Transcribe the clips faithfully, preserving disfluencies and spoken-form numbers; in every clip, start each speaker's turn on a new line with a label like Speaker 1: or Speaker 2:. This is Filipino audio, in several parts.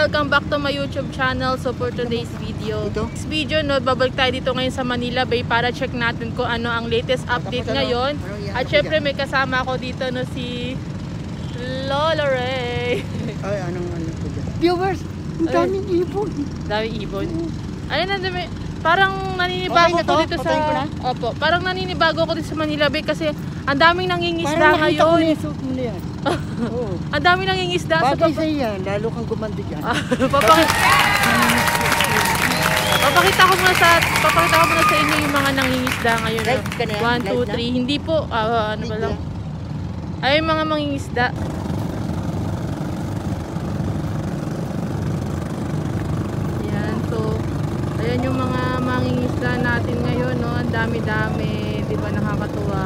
Speaker 1: welcome back to my YouTube channel. So for today's video, this video no, babalik tayo dito ngayon sa Manila Bay para check natin kung ano ang latest update ngayon. At syempre may kasama ako dito no si Lola Ray.
Speaker 2: Ay, anong ano po dyan?
Speaker 3: Viewers, ang daming ibon.
Speaker 1: Daming ibon. Ayun na, dami. Parang naninibago
Speaker 2: okay,
Speaker 1: ko dito sa... Opo, parang naninibago ko dito sa Manila Bay kasi ang daming nangingisda ngayon.
Speaker 2: Parang nakita ko na yung suit mo na yan. Oo.
Speaker 1: Ang daming nangingisda.
Speaker 2: Bagay sa yan, lalo kang gumanda dyan.
Speaker 1: Papakita, papakita ko muna sa papakita ko muna sa inyo yung mga nangingisda ngayon.
Speaker 2: Live ka na yan?
Speaker 1: one, two,
Speaker 2: Live na?
Speaker 1: three. Hindi po, ah, ano ba lang. Ay, yung mga mangingisda. Ayan, so, ayan yung mga mangingisda natin ngayon, no? Ang dami-dami, di ba, nakakatuwa.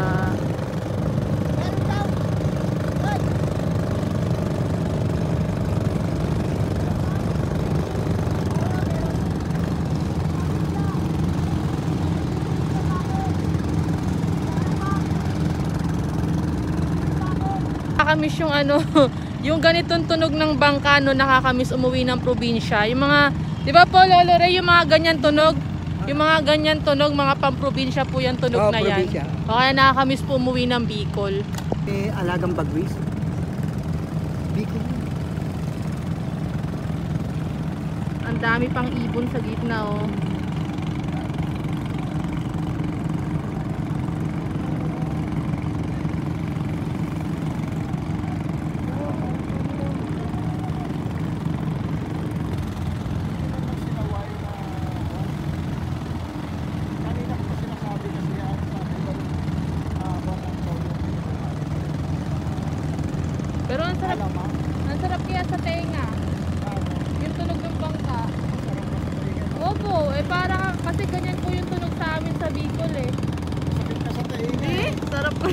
Speaker 1: Nakakamiss yung ano, yung ganitong tunog ng bangka no, nakakamiss umuwi ng probinsya. Yung mga, di ba po Lolo Ray, yung mga ganyan tunog, yung mga ganyan tunog, mga pamprobinsya po yung tunog
Speaker 2: Oh,
Speaker 1: na yan.
Speaker 2: probinsya.
Speaker 1: O kaya nakakamiss po umuwi ng Bicol.
Speaker 2: Eh, alagang bagwis. Bicol.
Speaker 1: Ang dami pang ibon sa gitna oh. Pero ang sarap, ang sarap kaya sa tenga. Yung tunog ng bangka. Opo, eh para kasi ganyan po yung tunog sa amin sa Bicol eh.
Speaker 2: Sakit ka sa tainga.
Speaker 1: Eh, sarap po.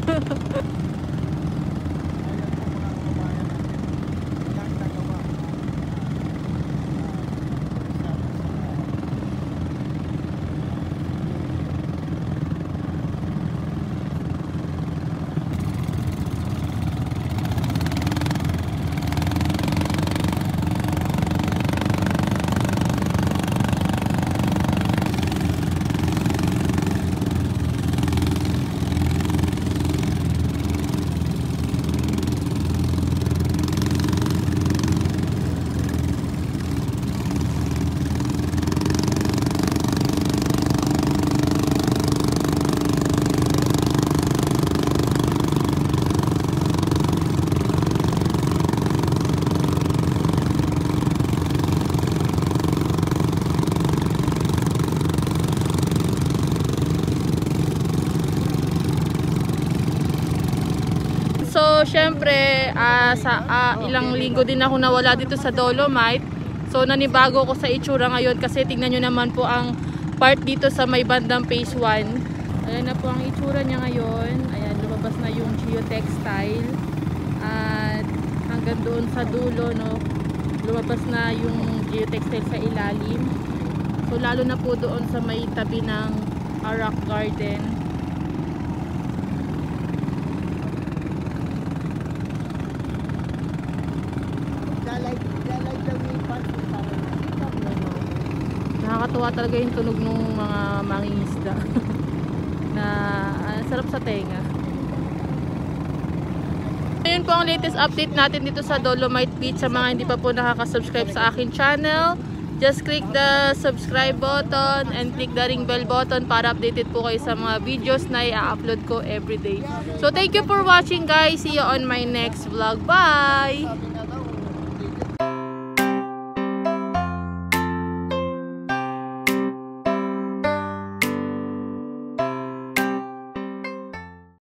Speaker 1: So, syempre, uh, sa uh, ilang linggo din ako nawala dito sa Dolomite. So, nanibago ko sa itsura ngayon kasi tingnan nyo naman po ang part dito sa may bandang phase one. Ayan na po ang itsura niya ngayon. Ayan, lumabas na yung geotextile. At hanggang doon sa dulo, no, lumabas na yung geotextile sa ilalim. So, lalo na po doon sa may tabi ng uh, rock garden. Nakakatuwa talaga yung tunog ng mga mangingisda na uh, sarap sa tenga. Ayun po ang latest update natin dito sa Dolomite Beach. Sa mga hindi pa po nakaka-subscribe sa akin channel, just click the subscribe button and click the ring bell button para updated po kayo sa mga videos na i-upload ko everyday. So thank you for watching guys. See you on my next vlog. Bye!